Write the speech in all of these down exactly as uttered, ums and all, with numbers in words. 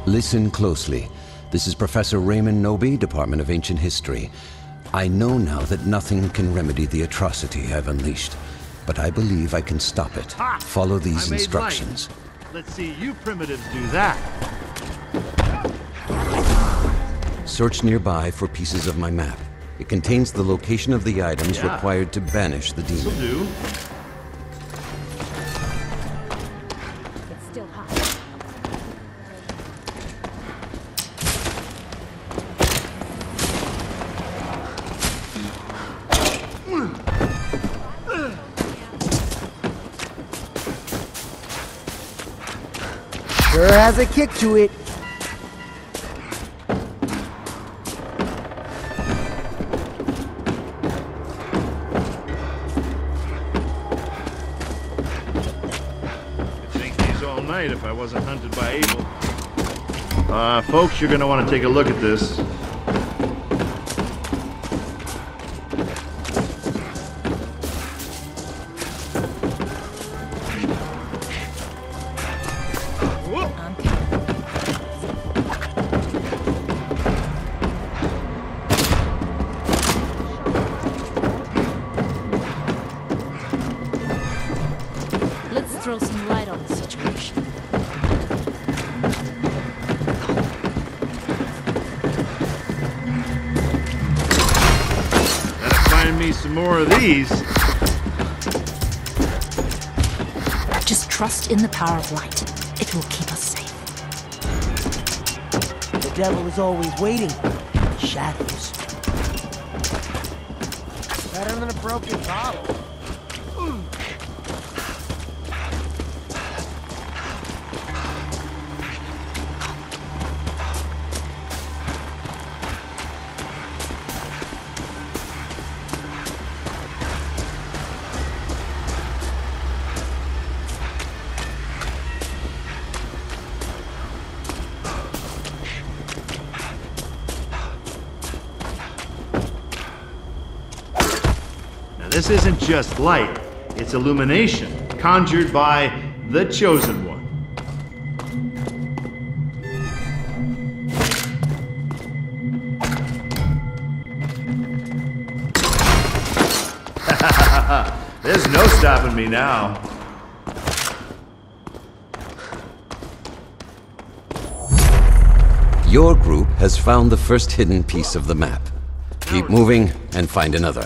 Listen closely. This is Professor Raymond Knowby, Department of Ancient History. I know now that nothing can remedy the atrocity I've unleashed, but I believe I can stop it. Ha! Follow these I made instructions. light. Let's see you primitives do that. Search nearby for pieces of my map. It contains the location of the items Yeah. required to banish the This'll demon. do. It's still hot. Sure has a kick to it. Could drink these all night if I wasn't hunted by Abel. Uh, folks, you're gonna want to take a look at this. I'm coming. Let's throw some light on the situation. Gotta find me some more of these. Just trust in the power of light. It will keep us safe. The devil is always waiting. Shadows. Better than a broken bottle. Now this isn't just light, it's illumination, conjured by the Chosen One. There's no stopping me now. Your group has found the first hidden piece of the map. Keep moving and find another.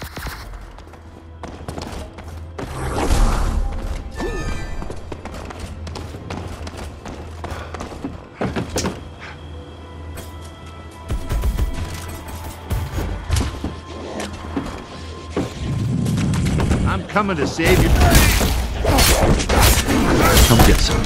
I'm coming to save you. Come get some.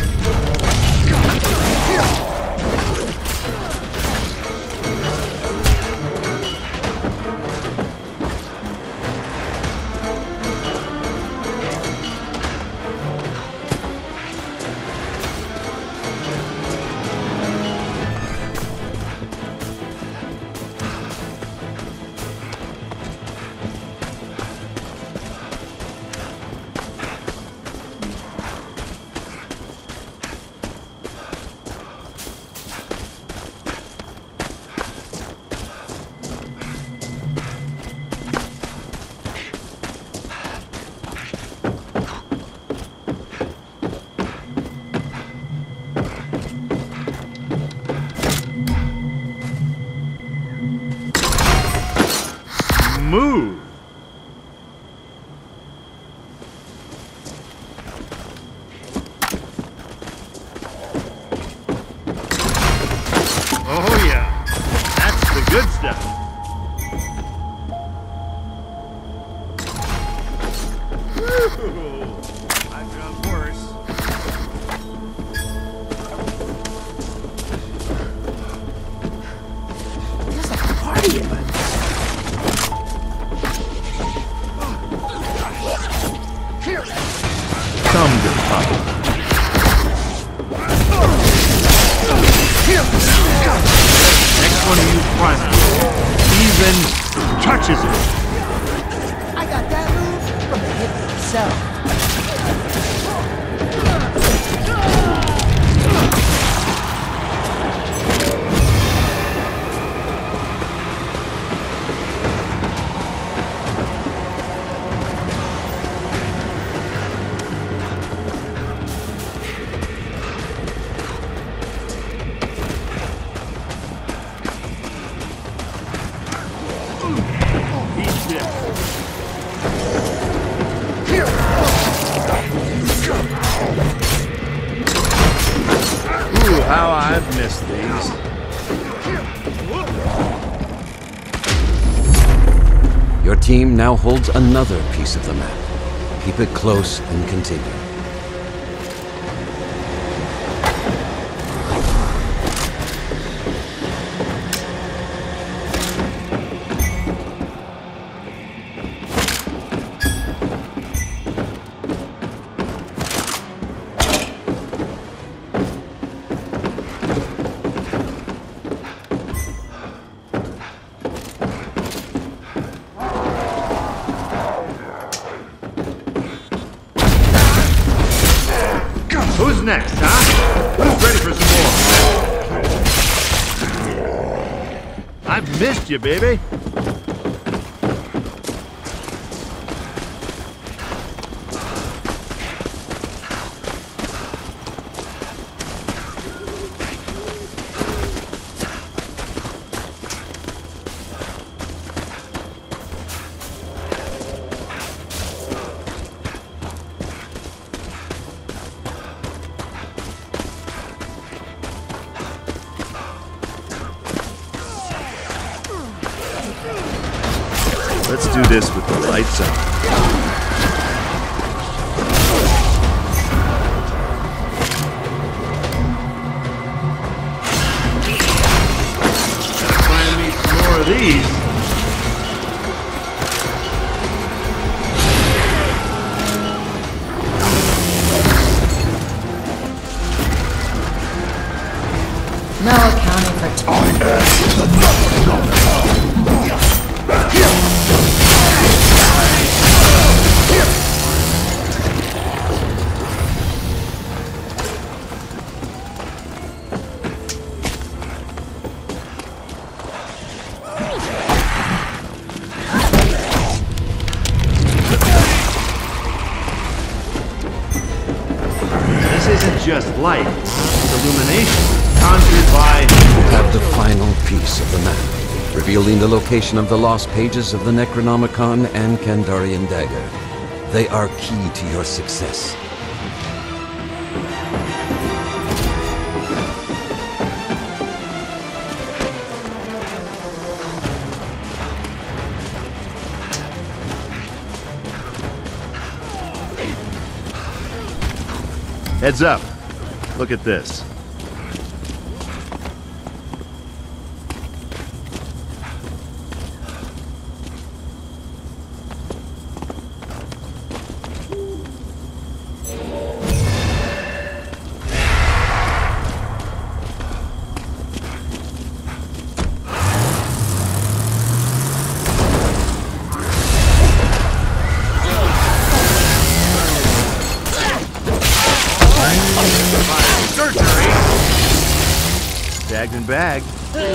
Move. Oh yeah, that's the good stuff. Woo! I've done worse. Feels like a party in my Come good papa. Next one of you primates even touches it. I got that move from the hit itself. How I've missed these. Your team now holds another piece of the map. Keep it close and continue. Who's next, huh? Who's ready for some more? I've missed you, baby. Let's do this with the lights on. Gotta find me some more of these. No accounting for time. This isn't just light, it's illumination, conjured by... You have the final piece of the map, revealing the location of the lost pages of the Necronomicon and Kandarian dagger. They are key to your success. Heads up. Look at this. Surgery! Bagged and bagged.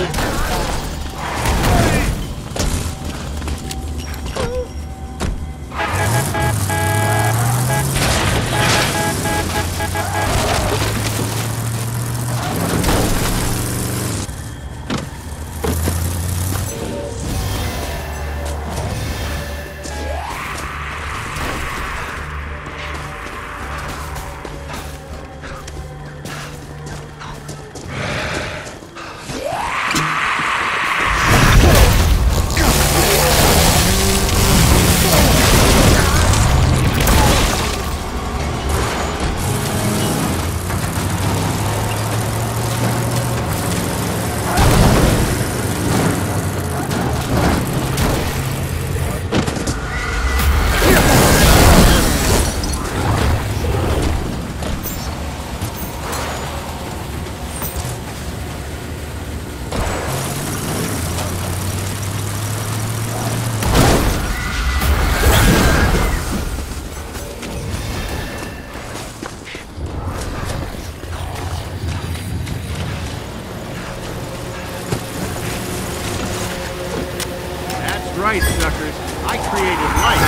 Right, suckers. I created life.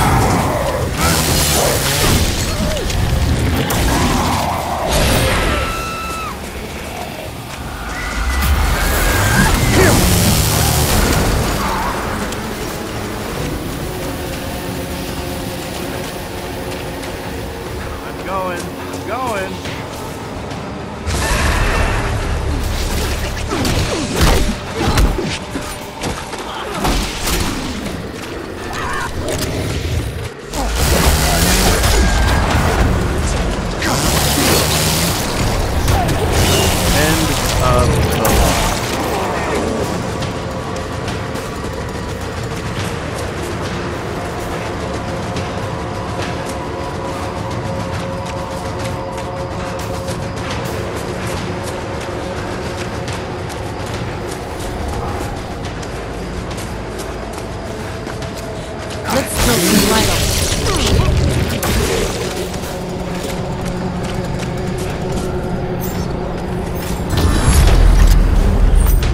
I'm going. I'm going.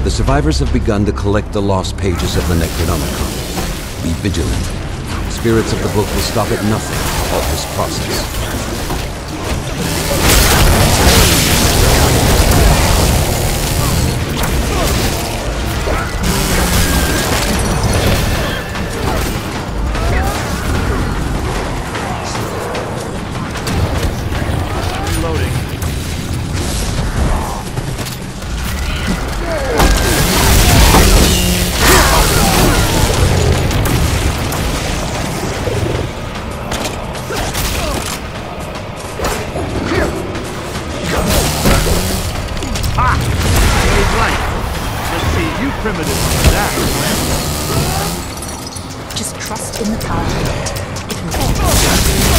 The survivors have begun to collect the lost pages of the Necronomicon. Be vigilant. Spirits of the book will stop at nothing to halt this process. Just trust in the power of light. It will keep us.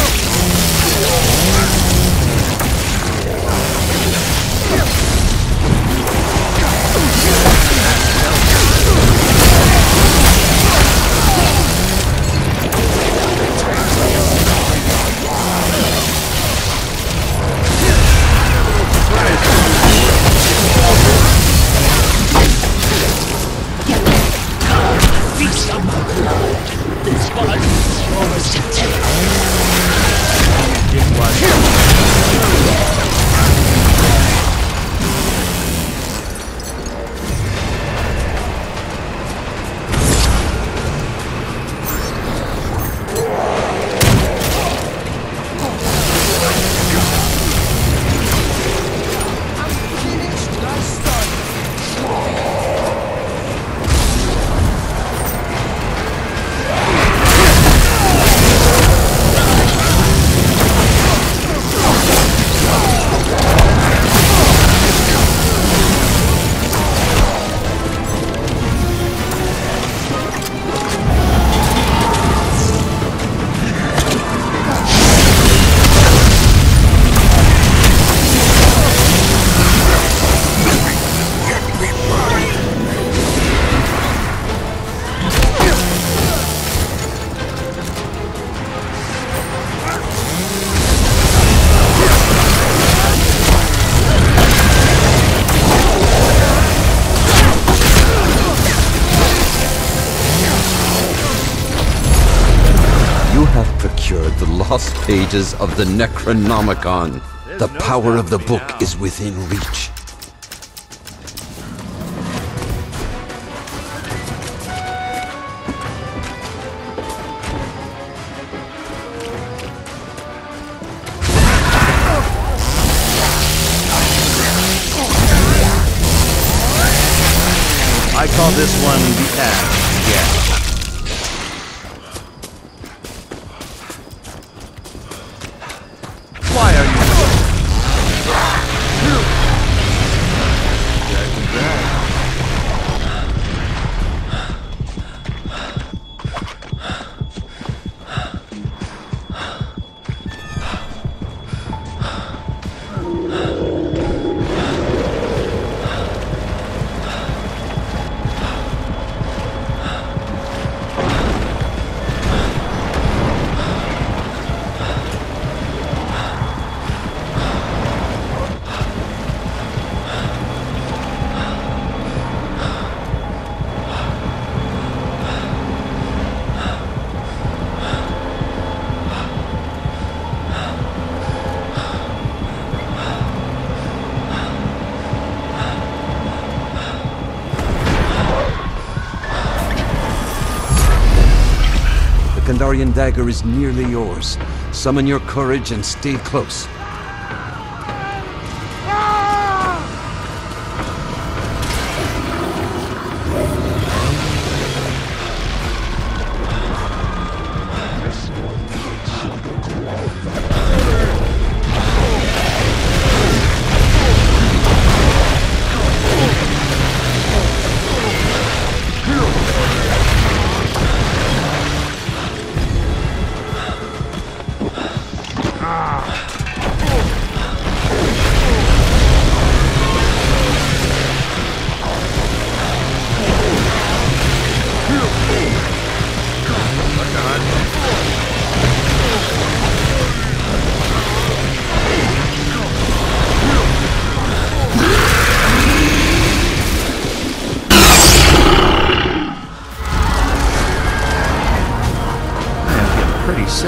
The lost pages of the Necronomicon. The power of the book is within reach. I call this one the Ash. Yeah. Why are you... Kandarian dagger is nearly yours. Summon your courage and stay close.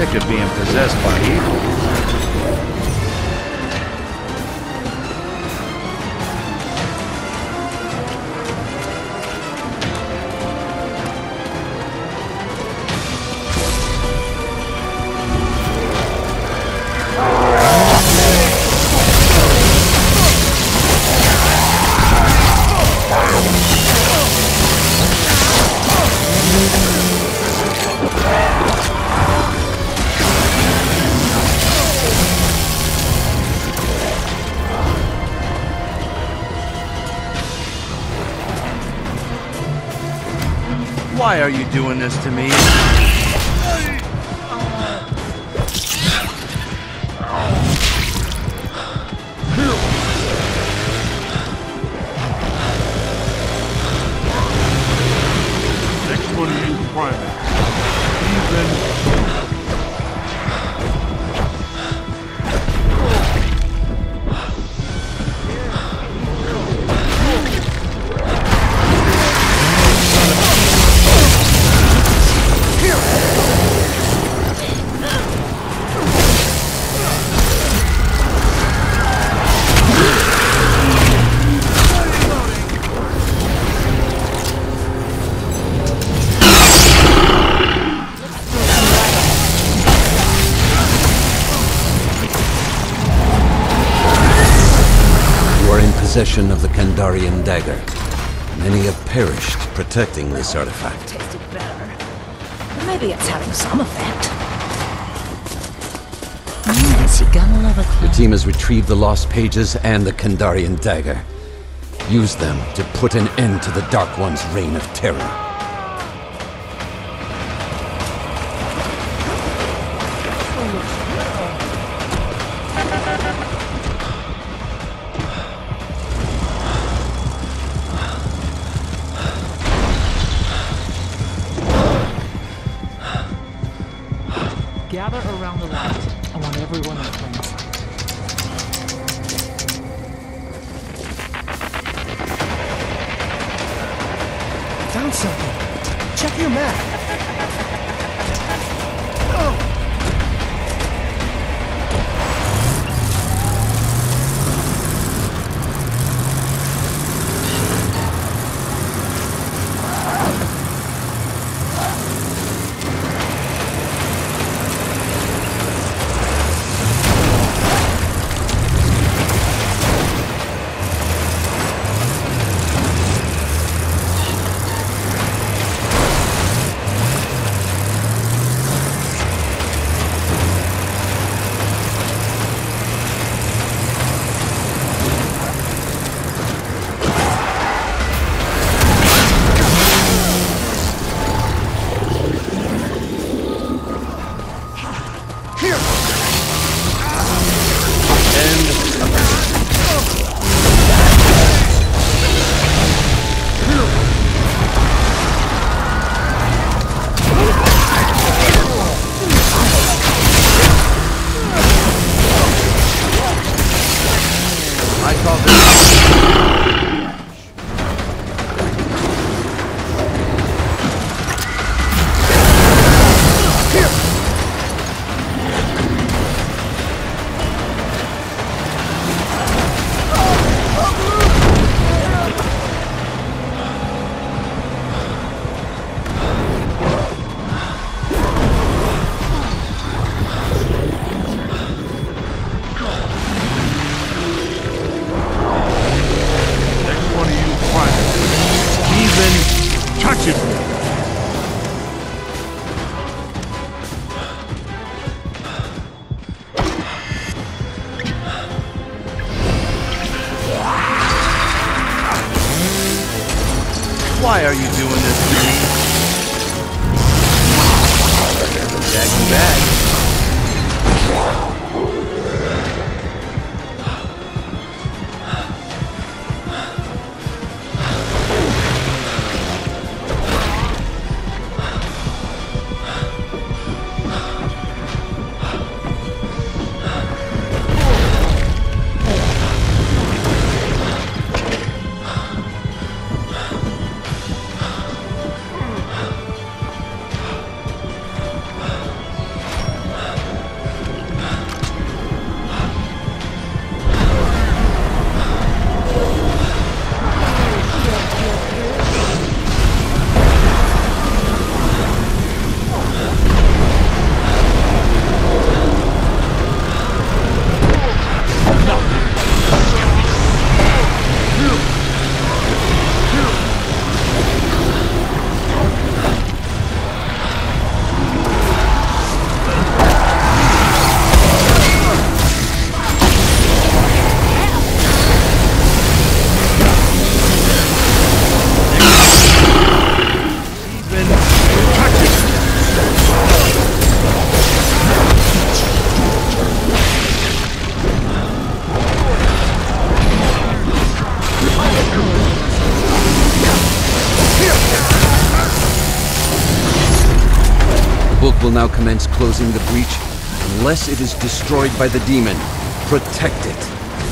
look at being possessed by evil. Why are you doing this to me? Next one to use Primax. Even... Possession of the Kandarian dagger. Many have perished protecting this artifact. Tasted better. Maybe it's having some effect. Yes, you're gonna love it. The team has retrieved the lost pages and the Kandarian dagger. Use them to put an end to the Dark One's reign of terror. Gather around the light. I want everyone in plain sight. Found something. Check your map. Why are you doing this to me? Jack back. Book will now commence closing the breach unless it is destroyed by the demon. Protect it.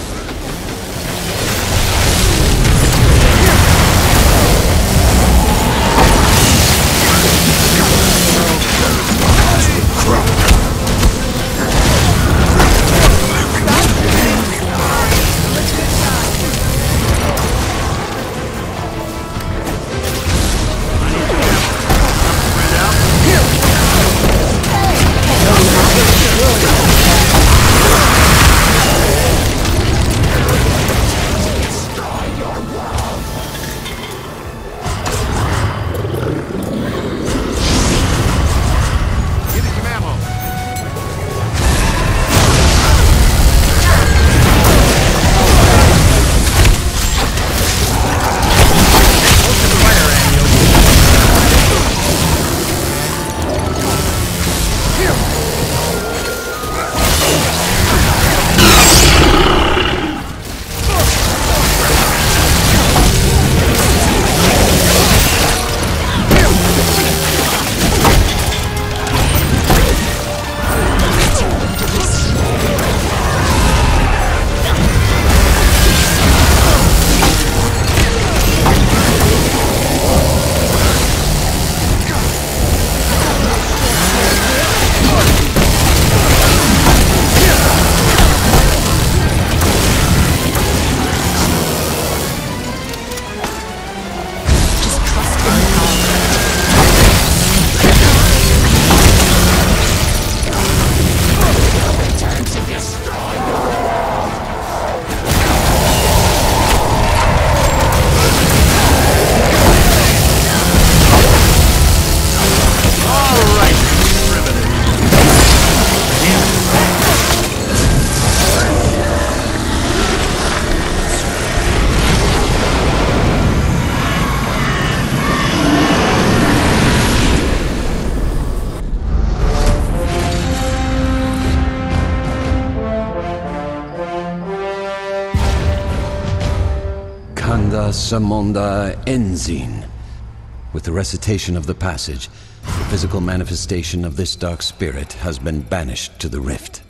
Kanda Samonda Enzin. With the recitation of the passage, the physical manifestation of this dark spirit has been banished to the rift.